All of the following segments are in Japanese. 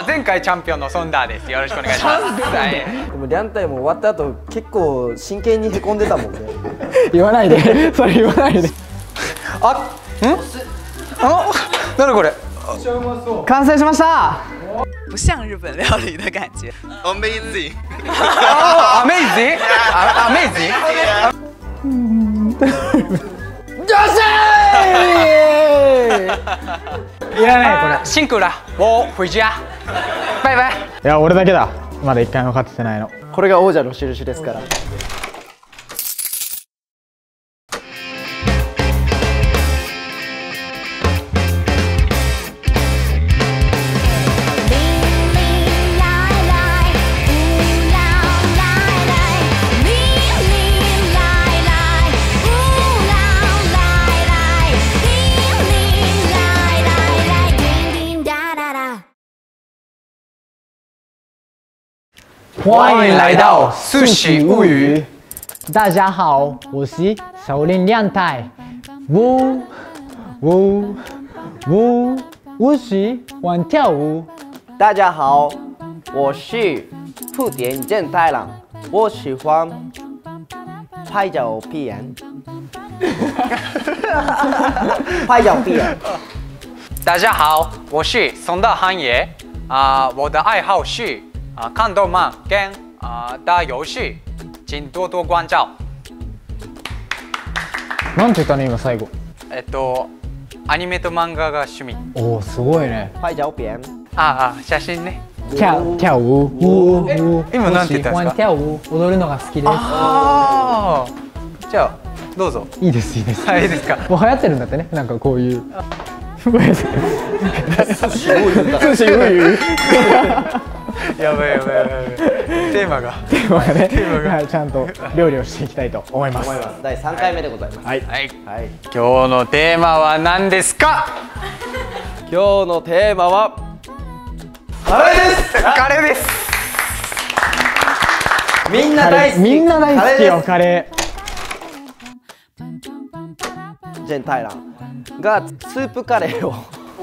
前回チャンピオンのソンダーです。よろしくお願いします。 でもリャンタイも終わった後結構真剣にへこんでたもんね。 言わないで、それ言わないで。 何これ。 完成しました。 不像日本料理的感觉。 Amazing。Amazing。 よっしゃー。いらないこれ。 辛苦了，我回家。バイバイ。 いや俺だけだ。まだ一回も勝ててないの。 これが王者の印ですから。 欢迎来到速喜物语。大家好，我是首领亮太。我喜欢跳舞。 大家好，我是富田健太郎，我喜欢拍照片。拍照片。 大家好，我是松大汉也。我的爱好是看动漫跟打游戏，请多多关照。 なんて言ったの今最後。 アニメと漫画が趣味。 おおすごいね。 拍照片。 写真ね。 跳舞。 今なんて言ったんですか。 跳舞踊るのが好きです。 じゃあどうぞ。 いいですいいです。 いいですか。 もう流行ってるんだってね。なんかこういう。ごめんなさい。 寿司物語。 やばい。テーマがね、ちゃんと料理をしていきたいと思います。 第3回目でございます。 はい。今日のテーマは何ですか。 今日のテーマはカレーです。 カレーです。 みんな大好き。 みんな大好きよカレー。ジェンタイランがスープカレーを。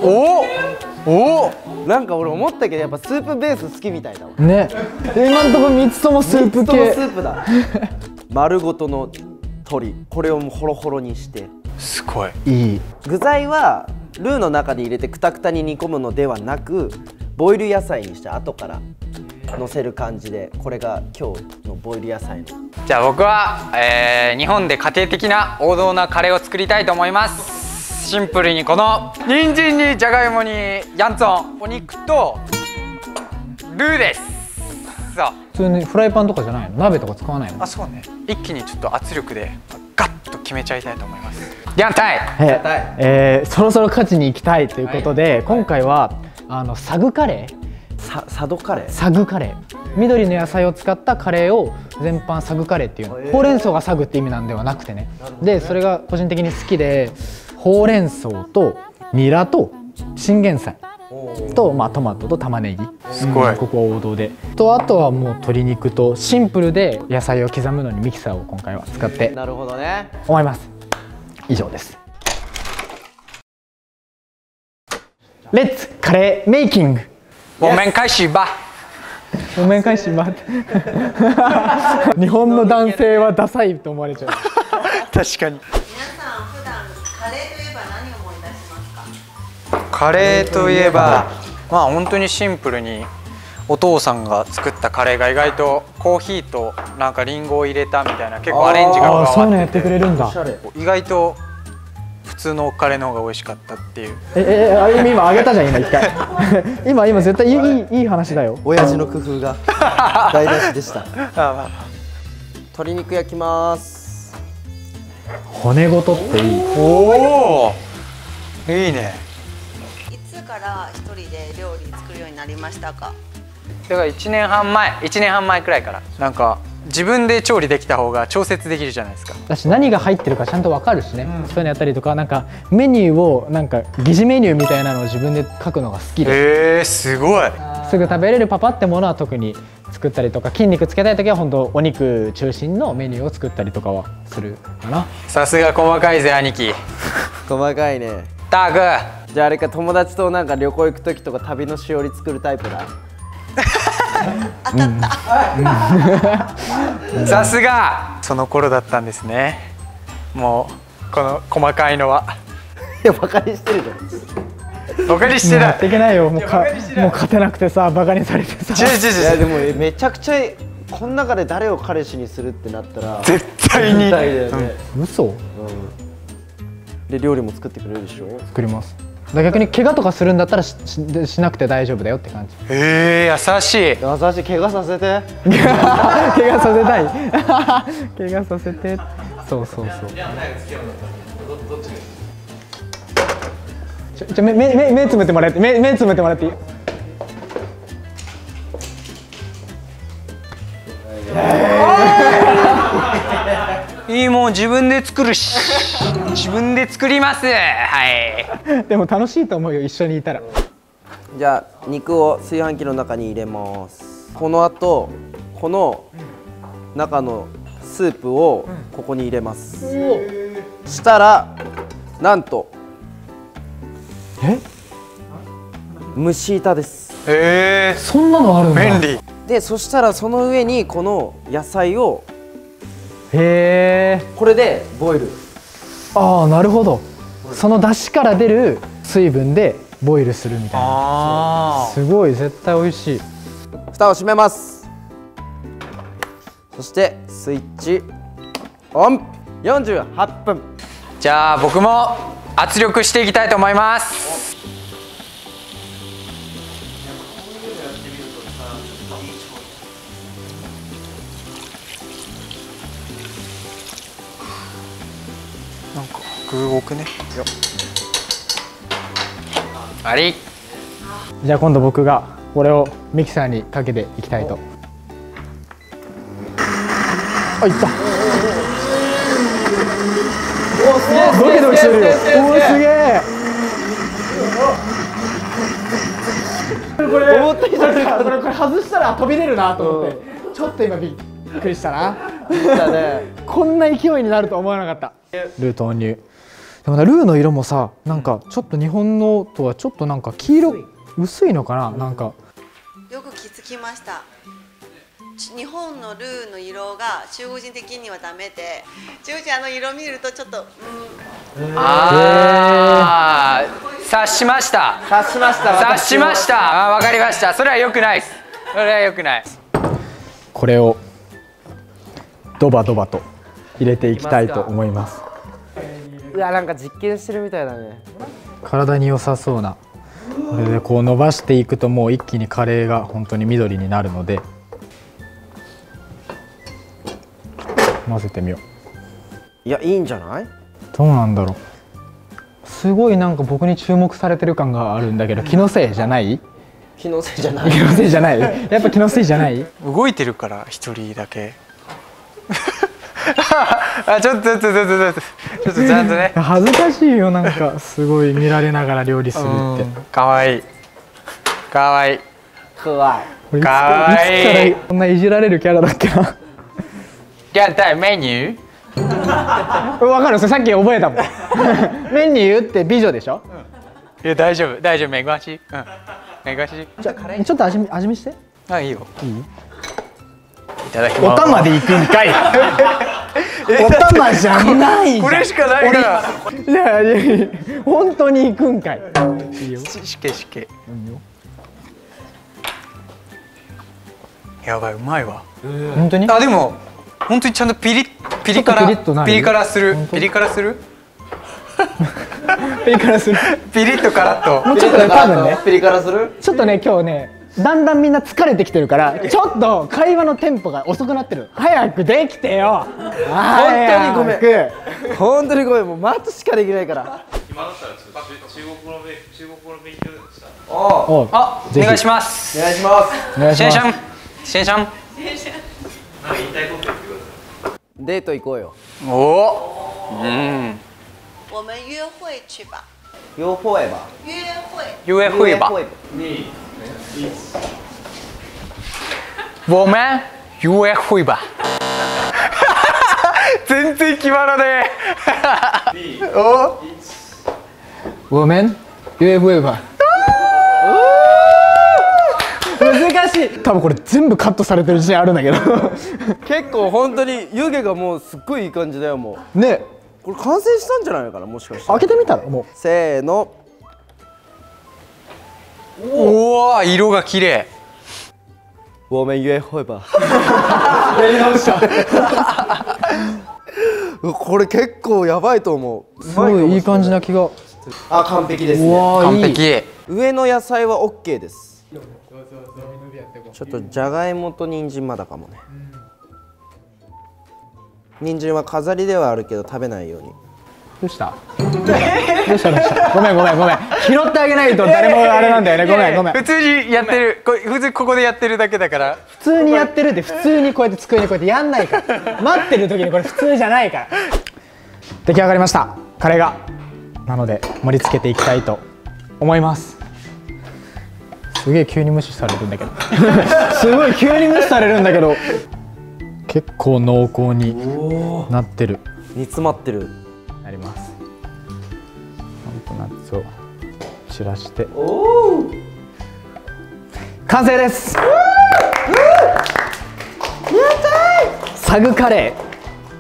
なんか俺思ったけどやっぱスープベース好きみたいだわね。今んとこ3つともスープ系。 スープだ。丸ごとの鶏、これをもうホロホロにして。 すごいいい。 具材はルーの中に入れてクタクタに煮込むのではなく、ボイル野菜にして後から乗せる感じで、これが今日のボイル野菜の。 じゃあ僕は、日本で家庭的な王道なカレーを作りたいと思います。シンプルにこの人参にじゃがいもにヤンツォン、お肉とルーです。さあ普通にフライパンとかじゃないの？鍋とか使わないの？ そうね。一気にちょっと圧力でガッと決めちゃいたいと思います。ヤンタイ。 そろそろ勝ちに行きたいということで、今回はサグカレー。 サドカレー。 サグカレー。緑の野菜を使ったカレーを全般サグカレーっていうの。ほうれん草がサグって意味なんではなくてね。でそれが個人的に好きで。ほうれん草とニラとチンゲン菜と、トマトと玉ねぎ。 すごい。 ここは王道で。あとはもう鶏肉とシンプルで野菜を刻むのにミキサーを今回は使ってなるほどね思います。以上です。レッツカレーメイキング。 我们開始吧。 お面返し待って。日本の男性はダサいと思われちゃう。 確かに。 カレーといえば何を思い出しますか？ カレーといえば本当にシンプルにお父さんが作ったカレーが意外とコーヒーとなんかリンゴを入れたみたいな結構アレンジが加わってて、 そういうのやってくれるんだ。 意外と普通のカレーの方が美味しかったっていう。 今あげたじゃん今一回。今絶対いい話だよ。 親父の工夫が台無しでした。鶏肉焼きます。 骨ごとっていい。 おお、いいね。 いつから一人で料理作るようになりましたか？ だから1年半前くらいからなんか自分で調理できた方が調節できるじゃないですか。 だし何が入ってるかちゃんと分かるしね、そういうのやったりとか、なんかメニューをなんか疑似メニューみたいなのを自分で書くのが好きで、 すごい。 すぐ食べれるパパってものは特に作ったりとか、筋肉つけたい時は本当お肉中心のメニューを作ったりとかはするかな。 さすが細かいぜ兄貴。 細かいね。 大哥じゃああれか、友達となんか旅行行く時とか旅のしおり作るタイプだ。 さすがその頃だったんですね。もうこの細かいのは。 いや、バカにしてるじゃん。 バカにしてない。 やっていけないよ。もう勝てなくてさ、バカにされてさ。 いやでもめちゃくちゃこの中で誰を彼氏にするってなったら絶対に。 だよね。 嘘？ で料理も作ってくれるでしょ。 作ります。逆に怪我とかするんだったらしなくて大丈夫だよって感じ。 優しい。 優しい。怪我させて。 怪我させたい。怪我させて。そうそうそう。目つむってもらって目つむってもらっていい？ いいもん自分で作るし自分で作ります。はい。 でも楽しいと思うよ、一緒にいたら。 じゃあ肉を炊飯器の中に入れます。この後この中のスープをここに入れます。したらなんと蒸し板です。 そんなのあるんだ。 便利。 でそしたらその上にこの野菜をへえ。 これでボイル。 ああ、なるほど。その出汁から出る水分でボイルするみたいな。すごい、絶対美味しい。 蓋を閉めます。そしてスイッチオン。48分。 じゃあ僕も圧力していきたいと思います。なんか具多くね。あり。 じゃあ今度僕がこれをミキサーにかけていきたいと。あ、いった。お、すげえ。ドキドキしてるよ。おー、すげえ。これ思った以上にこれ外したら飛び出るなと思って、ちょっと今びっくりしたな。こんな勢いになると思わなかった。ルー投入。でもな、ルーの色もさ、なんかちょっと日本のとはちょっとなんか黄色薄いのかな、なんか。 よく気づきました。日本のルーの色が中国人的にはダメで、中国人色見るとちょっとああ、察しました。 察しました。 察しました。あ、わかりました。それは良くないです。それは良くない。 これをドバドバと入れていきたいと思います。 うわ、なんか実験してるみたいだね。 体に良さそうな。これでこう伸ばしていくともう一気にカレーが本当に緑になるので混ぜてみよう。 いや、いいんじゃない？ どうなんだろう。すごいなんか僕に注目されてる感があるんだけど、気のせいじゃない？ 気のせいじゃない。 気のせいじゃない。やっぱ気のせいじゃない？ 動いてるから一人だけ。あ、ちょっとちゃんとね。 恥ずかしいよ、なんかすごい見られながら料理するって。 かわいい。かわいい。 怖い。 かわいい。 いつからこんないじられるキャラだっけな。 やったいメニュー。 わかる、それさっき覚えたもん。メニューって美女でしょ。 いや、大丈夫大丈夫、めぐわし。うん、めぐわし。 ちょっと味見して。 あ、いいよ。いい。いただきます。 お玉で行くんかい。お玉じゃないじゃん。 これしかないから。 いや本当に行くんかい。いいよ。 しけ。やばい、うまいわ。 本当に？ あ、でも本当にちゃんとピリ辛する。ピリ辛する。 ピリ辛する。 ピリッと辛っと。 もうちょっとね、多分ね。 ピリ辛する？ ちょっとね、今日ね。だんだんみんな疲れてきてるからちょっと会話のテンポが遅くなってる。早くできてよ。 本当にごめん。本当にごめん。もう待つしかできないから。 今だったらちょっと中国語の勉強した。 あ、お願いします。 お願いします。 お願いします。 シェンシャン。 なんか言いたいこと言ってください。 デート行こうよ。 おお。うん。 我们约会去吧。 约会吧。 约会吧。我们约会吧。全然決まらねえ。 我们 UFF 難しい。多分これ全部カットされてる自信あるんだけど結構本当に湯気がもうすっごいいい感じだよ。もうね、 これ完成したんじゃないのかな、もしかして。 開けてみたらもうせーの。 おお、色が綺麗。 我们约会吧。 やり直したこれ結構やばいと思う。 すごいいい感じな気が。 あ、完璧ですうね。 完わーいい。 璧。 上の野菜は OK です。ちょっとじゃがいもと人参まだかもね。人参は飾りではあるけど食べないように。 どうしたどうしたどうした。ごめんごめんごめん、拾ってあげないと誰もあれなんだよね。ごめんごめん。 普通にやってる。これ普通ここでやってるだけだから。 普通にやってるって普通にこうやって机にこうやってやんないから待ってる時にこれ普通じゃないから。出来上がりましたカレーが。なので盛り付けていきたいと思います。すげえ急に無視されるんだけどすごい急に無視されるんだけど、結構濃厚になってる。 煮詰まってる。 なります。ココナッツを散らして完成です。サグカレー。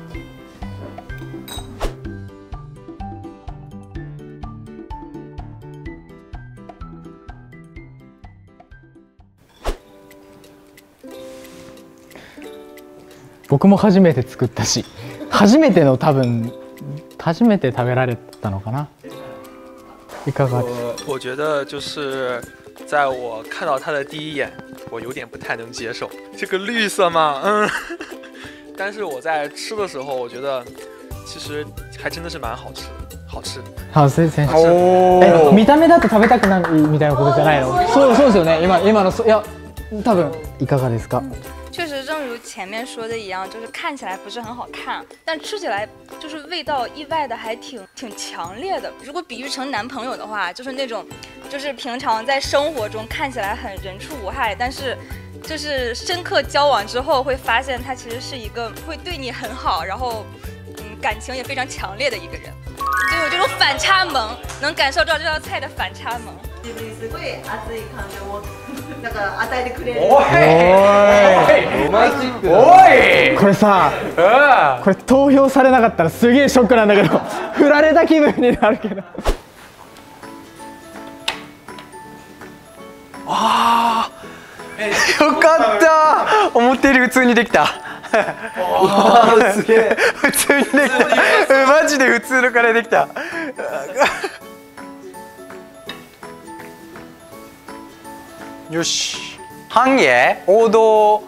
僕も初めて作ったし、初めての多分初めて食べられたのかな。いかが？ 我觉得就是在我看到它的第一眼，我有点不太能接受这个绿色嘛，但是我在吃的时候，我觉得其实还真的是蛮好吃的，好吃。 好、先生。見た目だと食べたくなるみたいなことじゃないの？そうですよね。今のいや多分いかがですか？ 确实，正如前面说的一样，就是看起来不是很好看，但吃起来就是味道意外的还挺强烈的。如果比喻成男朋友的话，就是那种，就是平常在生活中看起来很人畜无害，但是就是深刻交往之后会发现他其实是一个会对你很好，然后感情也非常强烈的一个人，就有这种反差萌，能感受到这道菜的反差萌。 すごい熱い感情をなんか与えてくれる。 おいロマンチックだ。 おい。 これさ、これ投票されなかったらすげえショックなんだけど振られた気分になるけど。 ああ、よかった。思ったより普通にできた。 すげえ。 普通にできた。マジで普通のカレーできた。よし。半家王道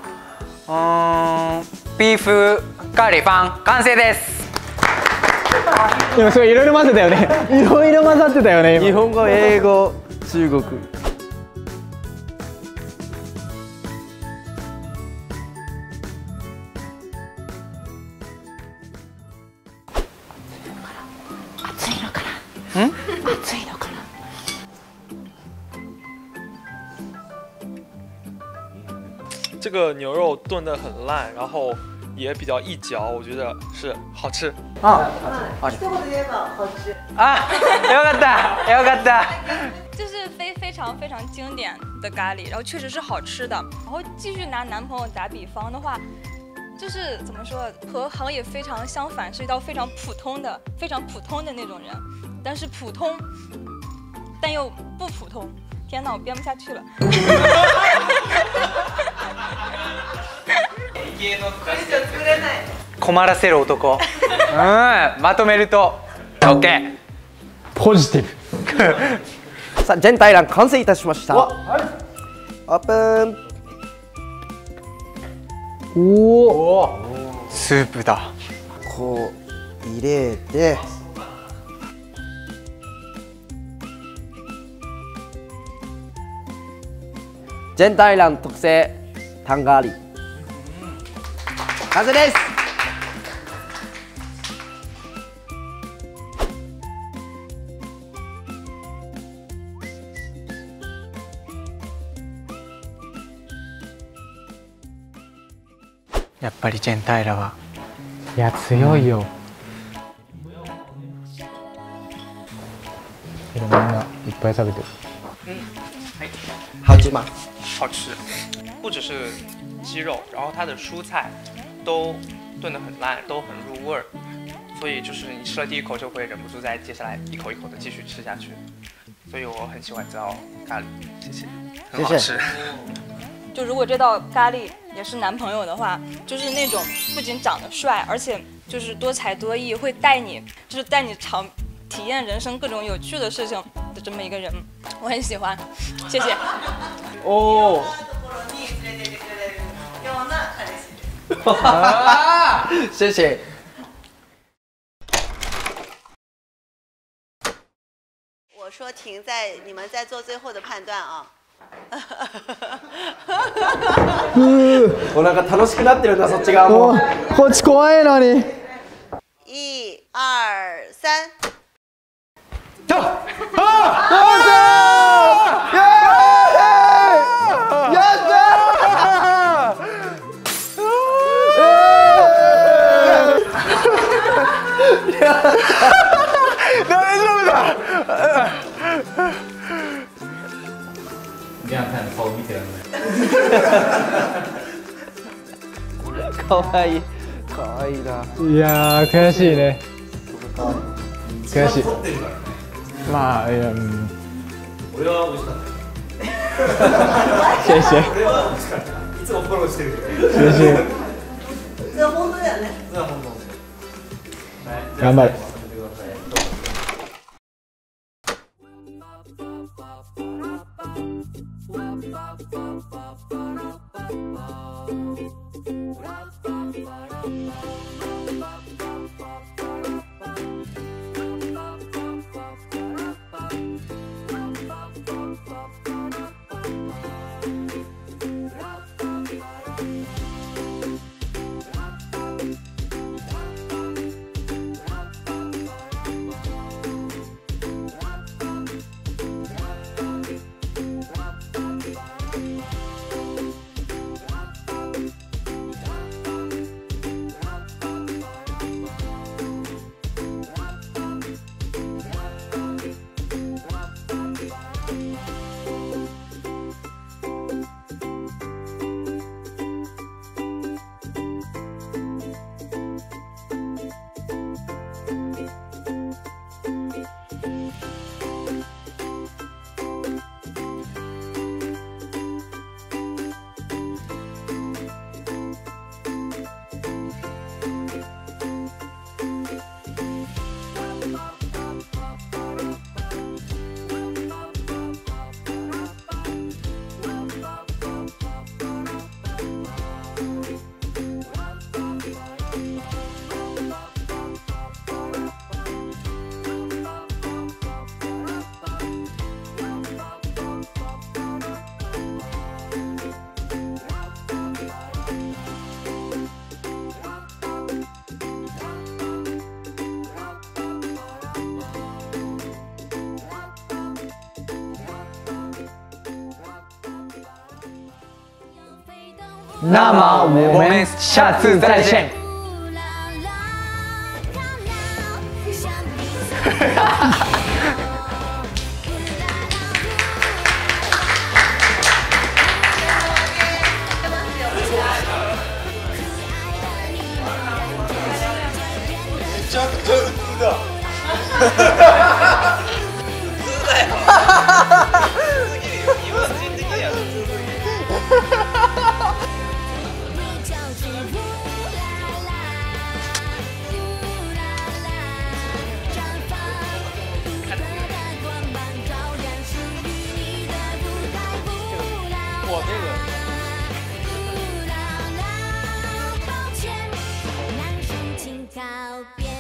ビーフカレーパン完成です。 今すごいいろいろ混ぜたよね。いろいろ混ざってたよね。 日本語、英語、中国。 熱いのかな。熱いのかな。 这个牛肉炖得很烂，然后也比较易嚼，我觉得是好吃。 あ、 一言で言えば好吃。 あ、よかったよかった。 就是非常经典的咖喱，然后确实是好吃的。然后继续拿男朋友打比方的话，就是怎么说，和航也非常相反，是一道非常普通的那种人，但是普通，但又不普通。天哪，我编不下去了。 困らせる男。まとめると OK。 ポジティブ。 さあ全体欄完成いたしました。オープン。 おお。 スープだ。 こう入れて。全体欄特製タンガーリ完成です。 やっぱりジェンタイラはいや強いよ。 みんないっぱい食べてる。 好吃吗？ 好吃，不只是鸡肉，然后它的蔬菜都炖得很烂，都很入味儿，所以就是你吃了第一口就会忍不住再接下来一口一口的继续吃下去，所以我很喜欢这道咖喱，谢谢，很好吃。 就如果这道咖喱也是男朋友的话，就是那种不仅长得帅，而且就是多才多艺，会带你体验人生各种有趣的事情的这么一个人，我很喜欢，谢谢。 おお。谢谢。 我说停在你们在做最后的判断啊。 おなんか楽しくなってるなそっち側も。 こっち怖いのに。 1、2、3。 大丈夫だ。 这样看顔見てらんない。 かわいい。かわいいな。 いやー悔しいね。悔しい。まあいや俺は美味しかった。谢谢。俺は美味しかった。いつもフォローしてるけど。谢谢。 这本当だよね。 这本当。頑張る。那么我们下次再见。 我这个。 抱歉，男生请靠边。